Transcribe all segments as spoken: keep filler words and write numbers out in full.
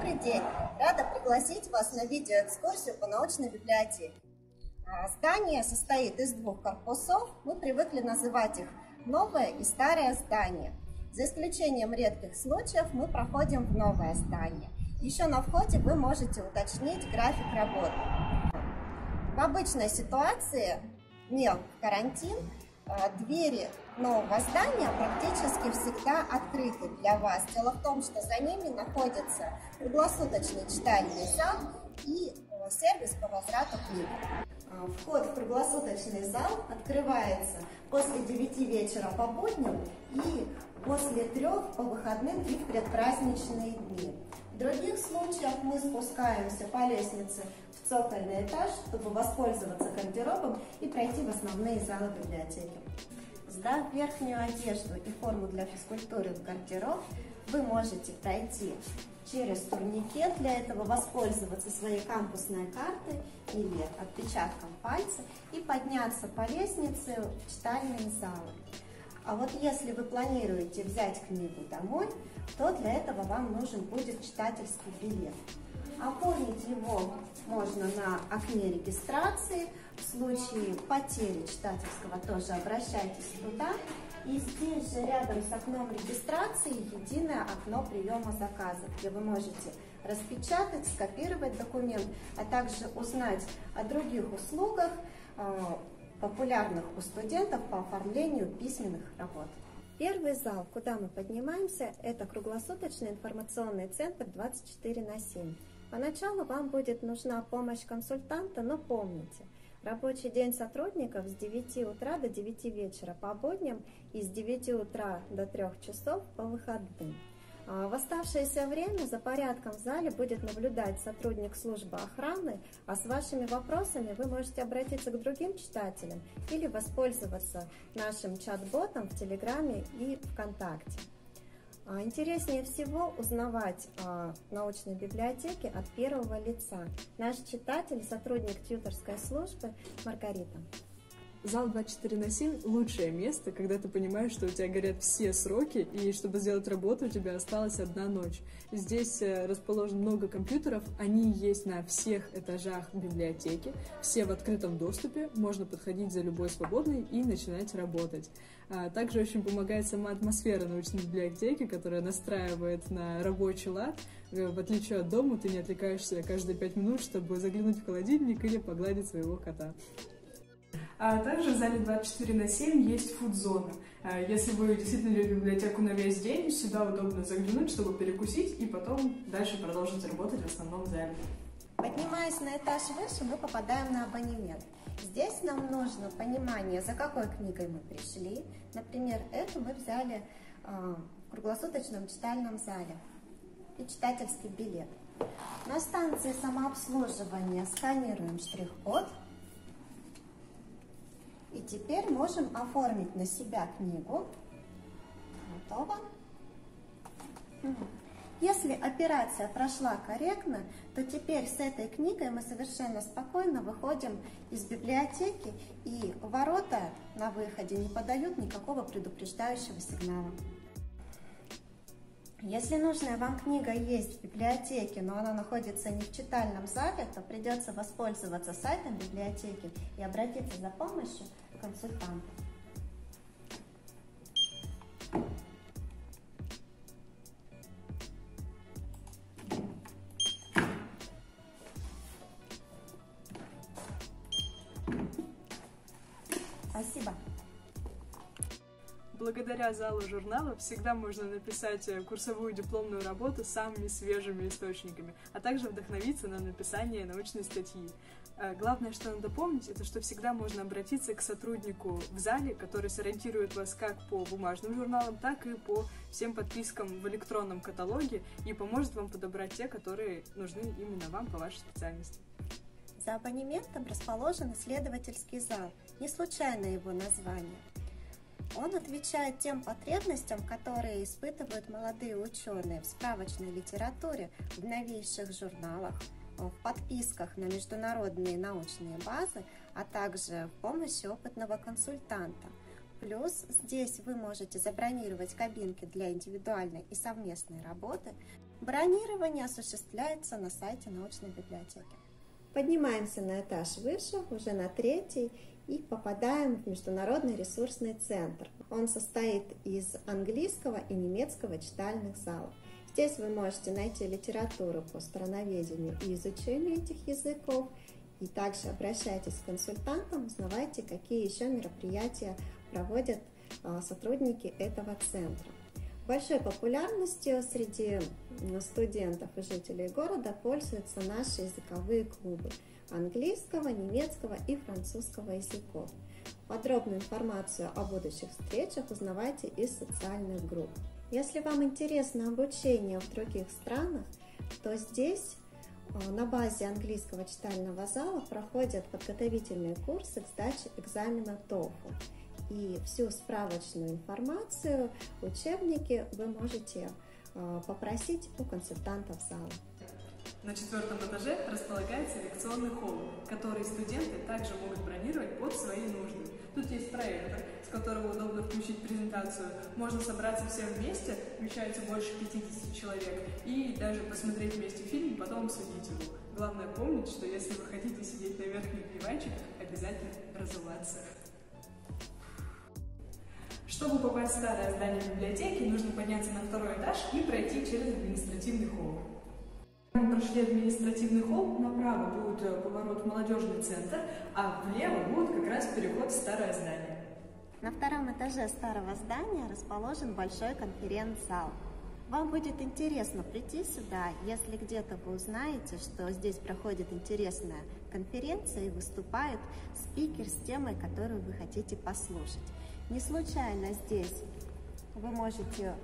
Добрый день! Рада пригласить вас на видеоэкскурсию по научной библиотеке. Здание состоит из двух корпусов. Мы привыкли называть их новое и старое здание. За исключением редких случаев мы проходим в новое здание. Еще на входе вы можете уточнить график работы. В обычной ситуации, не в карантин, двери нового здания практически всегда открыты для вас. Дело в том, что за ними находится круглосуточный читальный зал и сервис по возврату книг. Вход в круглосуточный зал открывается после девяти вечера по будням и после трех по выходным и в предпраздничные дни. В других случаях мы спускаемся по лестнице в цокольный этаж, чтобы воспользоваться гардеробом и пройти в основные залы библиотеки. Сдав верхнюю одежду и форму для физкультуры в гардероб, вы можете пройти через турникет, для этого воспользоваться своей кампусной картой или отпечатком пальца и подняться по лестнице в читальные залы. А вот если вы планируете взять книгу домой, то для этого вам нужен будет читательский билет. Оформить его можно на окне регистрации. В случае потери читательского тоже обращайтесь туда. И здесь же рядом с окном регистрации единое окно приема заказа, где вы можете распечатать, скопировать документ, а также узнать о других услугах, популярных у студентов по оформлению письменных работ. Первый зал, куда мы поднимаемся, это круглосуточный информационный центр двадцать четыре на семь. Поначалу вам будет нужна помощь консультанта, но помните, рабочий день сотрудников с девяти утра до девяти вечера по будням и с девяти утра до трёх часов по выходным. В оставшееся время за порядком в зале будет наблюдать сотрудник службы охраны, а с вашими вопросами вы можете обратиться к другим читателям или воспользоваться нашим чат-ботом в Телеграме и ВКонтакте. Интереснее всего узнавать о научной библиотеке от первого лица. Наш читатель, сотрудник тьюторской службы Маргарита. Зал двадцать четыре на семь – лучшее место, когда ты понимаешь, что у тебя горят все сроки, и чтобы сделать работу, у тебя осталась одна ночь. Здесь расположено много компьютеров, они есть на всех этажах библиотеки, все в открытом доступе, можно подходить за любой свободный и начинать работать. Также очень помогает сама атмосфера научной библиотеки, которая настраивает на рабочий лад. В отличие от дома, ты не отвлекаешься каждые пять минут, чтобы заглянуть в холодильник или погладить своего кота. А также в зале двадцать четыре на семь есть фуд-зона. Если вы действительно любите библиотеку на весь день, сюда удобно заглянуть, чтобы перекусить и потом дальше продолжить работать в основном зале. Поднимаясь на этаж выше, мы попадаем на абонемент. Здесь нам нужно понимание, за какой книгой мы пришли. Например, эту мы взяли в круглосуточном читальном зале и читательский билет. На станции самообслуживания сканируем штрих-код. И теперь можем оформить на себя книгу. Готово. Если операция прошла корректно, то теперь с этой книгой мы совершенно спокойно выходим из библиотеки, и ворота на выходе не подают никакого предупреждающего сигнала. Если нужная вам книга есть в библиотеке, но она находится не в читальном зале, то придется воспользоваться сайтом библиотеки и обратиться за помощью к консультанту. Спасибо. Благодаря залу журналов всегда можно написать курсовую дипломную работу самыми свежими источниками, а также вдохновиться на написание научной статьи. Главное, что надо помнить, это что всегда можно обратиться к сотруднику в зале, который сориентирует вас как по бумажным журналам, так и по всем подпискам в электронном каталоге и поможет вам подобрать те, которые нужны именно вам по вашей специальности. За абонементом расположен исследовательский зал, не случайно его название. Он отвечает тем потребностям, которые испытывают молодые ученые в справочной литературе, в новейших журналах, в подписках на международные научные базы, а также в помощи опытного консультанта. Плюс здесь вы можете забронировать кабинки для индивидуальной и совместной работы. Бронирование осуществляется на сайте научной библиотеки. Поднимаемся на этаж выше, уже на третий, и попадаем в Международный ресурсный центр. Он состоит из английского и немецкого читальных залов. Здесь вы можете найти литературу по страноведению и изучению этих языков, и также обращайтесь к консультантам, узнавайте, какие еще мероприятия проводят сотрудники этого центра. Большой популярностью среди студентов и жителей города пользуются наши языковые клубы английского, немецкого и французского языков. Подробную информацию о будущих встречах узнавайте из социальных групп. Если вам интересно обучение в других странах, то здесь на базе английского читального зала проходят подготовительные курсы к сдаче экзамена тофл. И всю справочную информацию, учебники вы можете попросить у консультантов зала. На четвертом этаже располагается лекционный холл, который студенты также могут бронировать под свои нужды. Тут есть проектор, с которого удобно включить презентацию. Можно собраться все вместе, вмещается больше пятидесяти человек, и даже посмотреть вместе фильм, потом обсудить его. Главное помнить, что если вы хотите сидеть на верхних диванчиках, обязательно разуваться. Чтобы попасть в старое здание библиотеки, нужно подняться на второй этаж и пройти через административный холл. Мы прошли административный холл, направо будет поворот в молодежный центр, а влево будет как раз переход в старое здание. На втором этаже старого здания расположен большой конференц-зал. Вам будет интересно прийти сюда, если где-то вы узнаете, что здесь проходит интересная конференция и выступает спикер с темой, которую вы хотите послушать. Не случайно здесь вы можете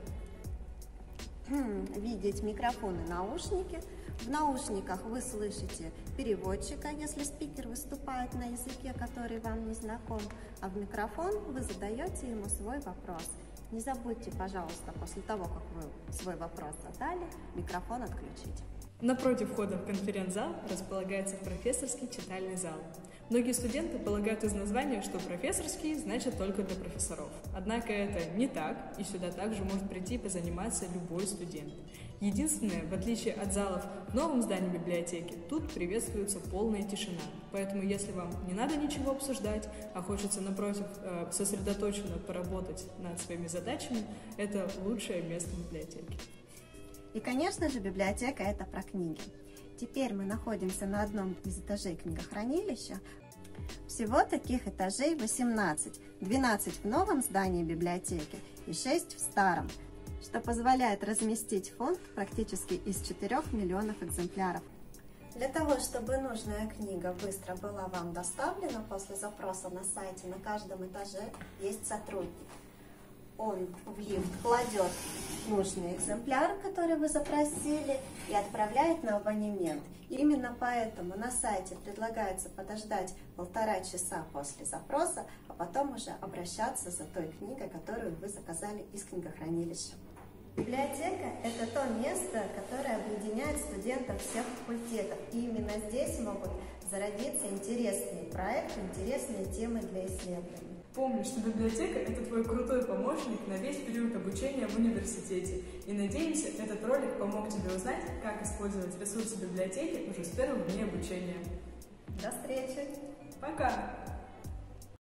видеть микрофоны, наушники. В наушниках вы слышите переводчика, если спикер выступает на языке, который вам не знаком, а в микрофон вы задаете ему свой вопрос. Не забудьте, пожалуйста, после того, как вы свой вопрос задали, микрофон отключить. Напротив входа в конференц-зал располагается профессорский читальный зал. Многие студенты полагают из названия, что профессорский значит только для профессоров. Однако это не так, и сюда также может прийти и позаниматься любой студент. Единственное, в отличие от залов в новом здании библиотеки, тут приветствуется полная тишина. Поэтому, если вам не надо ничего обсуждать, а хочется, напротив, сосредоточенно поработать над своими задачами, это лучшее место библиотеки. И, конечно же, библиотека – это про книги. Теперь мы находимся на одном из этажей книгохранилища. Всего таких этажей восемнадцать, двенадцать в новом здании библиотеки и шесть в старом, что позволяет разместить фонд практически из четырёх миллионов экземпляров. Для того, чтобы нужная книга быстро была вам доставлена после запроса на сайте, на каждом этаже есть сотрудник. Он в лифт кладет нужный экземпляр, который вы запросили, и отправляет на абонемент. Именно поэтому на сайте предлагается подождать полтора часа после запроса, а потом уже обращаться за той книгой, которую вы заказали из книгохранилища. Библиотека – это то место, которое объединяет студентов всех факультетов. И именно здесь могут зародиться интересные проекты, интересные темы для исследований. Помни, что библиотека – это твой крутой помощник на весь период обучения в университете. И надеемся, этот ролик помог тебе узнать, как использовать ресурсы библиотеки уже с первых дней обучения. До встречи! Пока!